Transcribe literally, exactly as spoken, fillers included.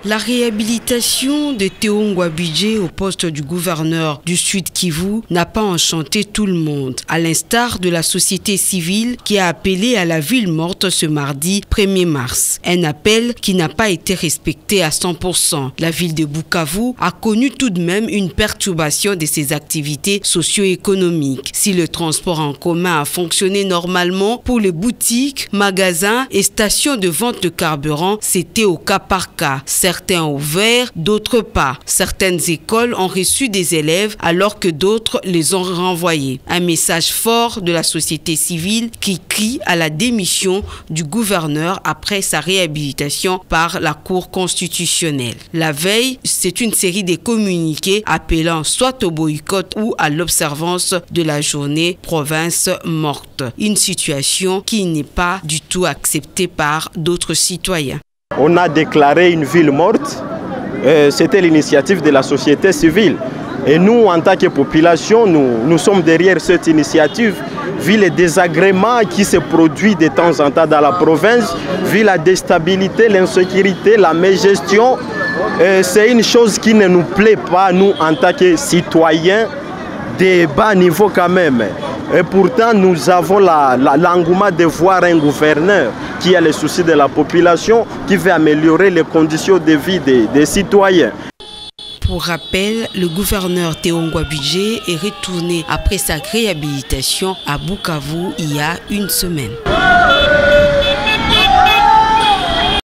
La réhabilitation de Théo Ngouabidje au poste du gouverneur du Sud Kivu n'a pas enchanté tout le monde, à l'instar de la société civile qui a appelé à la ville morte ce mardi premier mars. Un appel qui n'a pas été respecté à cent pour cent. La ville de Bukavu a connu tout de même une perturbation de ses activités socio-économiques. Si le transport en commun a fonctionné normalement pour les boutiques, magasins et stations de vente de carburant, c'était au cas par cas. Certains ont ouvert, d'autres pas. Certaines écoles ont reçu des élèves alors que d'autres les ont renvoyés. Un message fort de la société civile qui crie à la démission du gouverneur après sa réhabilitation par la Cour constitutionnelle. La veille, c'est une série de communiqués appelant soit au boycott ou à l'observance de la journée province morte. Une situation qui n'est pas du tout acceptée par d'autres citoyens. On a déclaré une ville morte, euh, c'était l'initiative de la société civile. Et nous, en tant que population, nous, nous sommes derrière cette initiative, vu les désagréments qui se produisent de temps en temps dans la province, vu la déstabilité, l'insécurité, la mégestion. Euh, C'est une chose qui ne nous plaît pas, nous, en tant que citoyens, de bas niveau quand même. Et pourtant, nous avons l'engouement de voir un gouverneur qui a le souci de la population, qui veut améliorer les conditions de vie des, des citoyens. Pour rappel, le gouverneur Théo Ngouabidje est retourné après sa réhabilitation à Bukavu il y a une semaine.